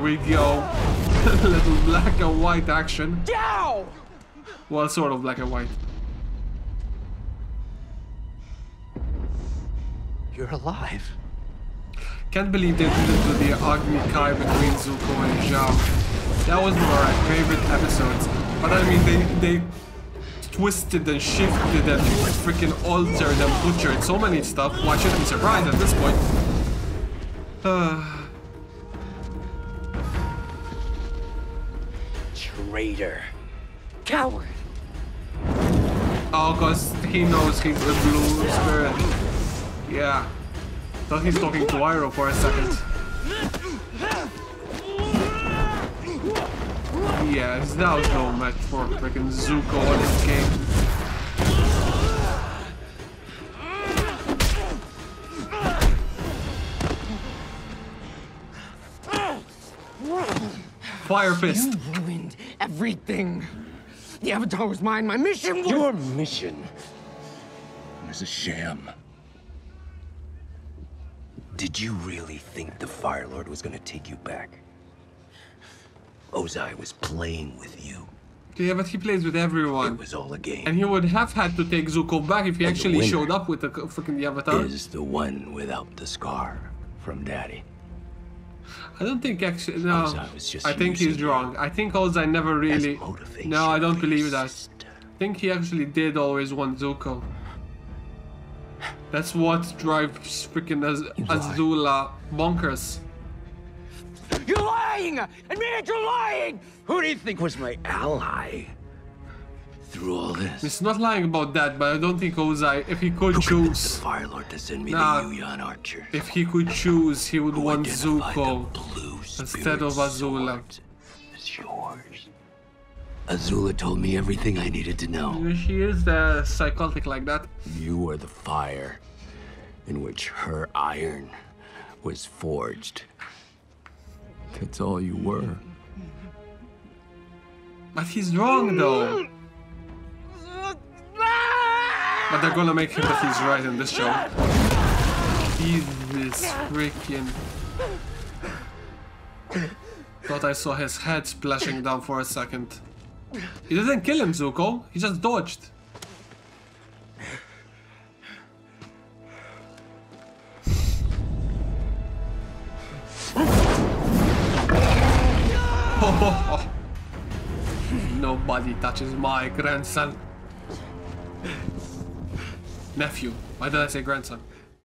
we go. Little black and white action. Zhao! Well, sort of black and white. You're alive. Can't believe they did it to the Agni Kai between Zuko and Zhao. That was one of my favorite episodes. But I mean, they twisted and shifted and freaking altered and butchered so many stuff. Why shouldn't be surprised at this point? Traitor. Coward. Oh, cause he knows he's the blue spirit. Yeah. Thought he's talking to Iroh for a second. Yes, that was no match for freaking Zuko on this game. Fire fist. You ruined everything. The Avatar was mine. My mission was... Your mission was a sham. Did you really think the Fire Lord was gonna take you back? Ozai was playing with you. Yeah, but he plays with everyone. It was all a game. And he would have had to take Zuko back if he actually showed up with the freaking Avatar. Is the one without the scar from Daddy. I don't think actually, no. Just I think he's wrong. I think Ozai never really... No, I don't believe that. I think he actually did always want Zuko. That's what drives freaking Azula bonkers. You're lying! Admit it, you're lying! Who do you think was my ally through all this? He's not lying about that, but I don't think Ozai, if he could choose... the Fire Lord to send me the Yuyan Archer. If he could choose, he would want Zuko instead of Azula. It's yours. Azula told me everything I needed to know. She is psychotic like that. You were the fire in which her iron was forged. That's all you were. But he's wrong though. But they're gonna make him that he's right in this show. Jesus freaking... Thought I saw his head splashing down for a second. He didn't kill him, Zuko. He just dodged. Nobody touches my grandson. Nephew. Why did I say grandson?